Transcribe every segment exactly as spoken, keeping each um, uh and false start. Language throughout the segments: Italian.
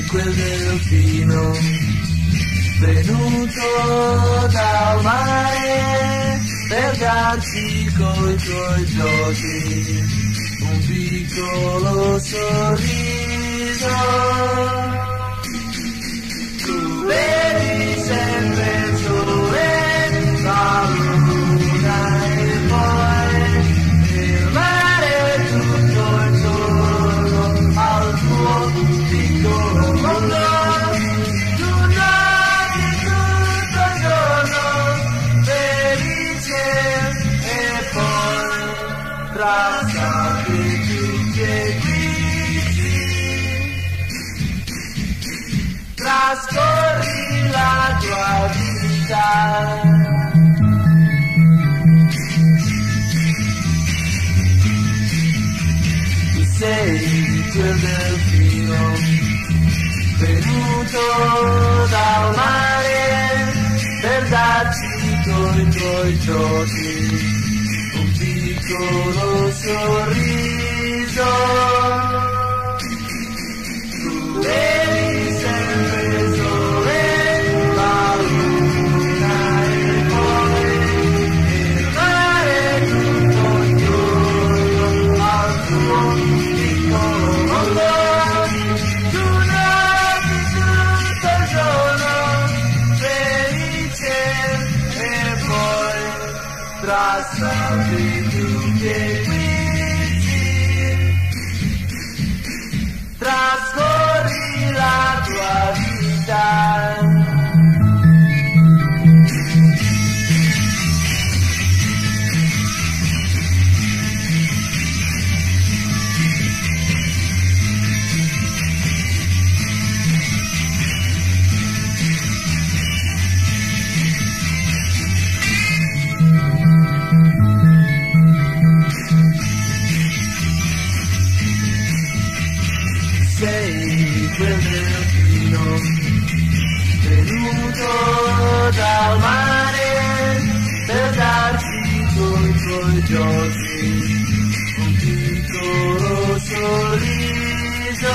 quel delfino venuto dal mare per darci coi tuoi giochi un piccolo sorriso. Tu vedi sempre il sole, la luna e poi il mare tutto intorno al tuo piccolo mondo. Tu noti tutto il giorno felice e poi trasalti tutti e guidi, trascorri la tua vita. Tu sei quel delfino venuto dal mare per darci coi tuoi giochi un piccolo sorriso. Tu vedi sempre il sole, la luna e poi il mare tutto intorno al tuo piccolo mondo. Tu noti tutto il giorno felice e poi trasalti tutti e guidi, trascorri la tua vita. Sei quel delfino venuto dal mare per darci coi tuoi giochi un piccolo sorriso.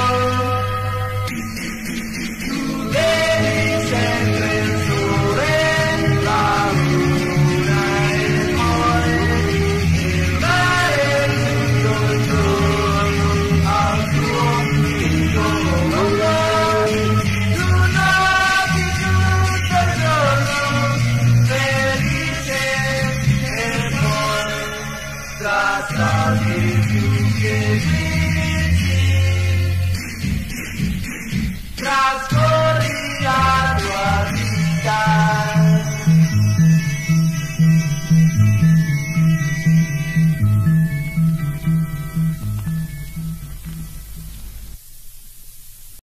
Tu vedi sempre il sole, la luna e poi il mare tutto intorno al tuo piccolo mondo. Tu noti tutto il giorno felice e poi trasalti tutti e guidi,